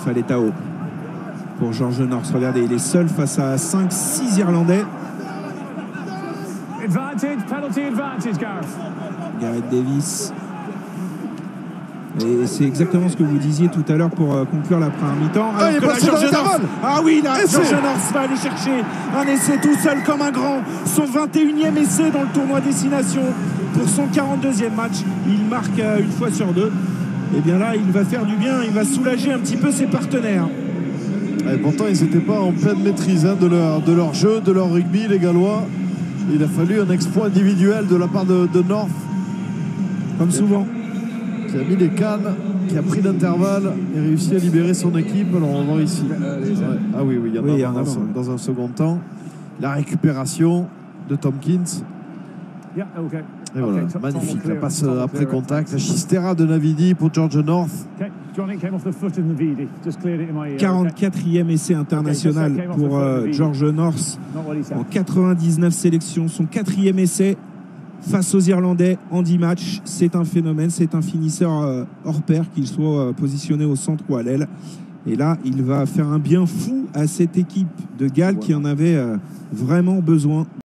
Faletao pour George North. Regardez, il est seul face à 5-6 Irlandais. Gareth Davis. Et c'est exactement ce que vous disiez tout à l'heure pour conclure la première mi-temps. Il est passé dans l'intervalle. Ah oui, là, George North va aller chercher un essai tout seul comme un grand. Son 21e essai dans le tournoi Destination pour son 42e match. Il marque une fois sur deux. Et bien là, il va faire du bien. Il va soulager un petit peu ses partenaires. Et pourtant, ils n'étaient pas en pleine maîtrise de leur jeu, de leur rugby, les Gallois. Il a fallu un exploit individuel de la part de North. Comme souvent. Qui a mis les cannes, qui a pris l'intervalle et réussi à libérer son équipe. Alors on va voir ici. Ah oui, il y en a dans un second temps. La récupération de Tompkins. Et voilà, magnifique. La passe après contact. La Chistera de Navidi pour George North. 44e essai international pour George North en 99 sélections. Son 4e essai face aux Irlandais en 10 matchs. C'est un phénomène, c'est un finisseur hors pair, qu'il soit positionné au centre ou à l'aile. Et là, il va faire un bien fou à cette équipe de Galles qui en avait vraiment besoin.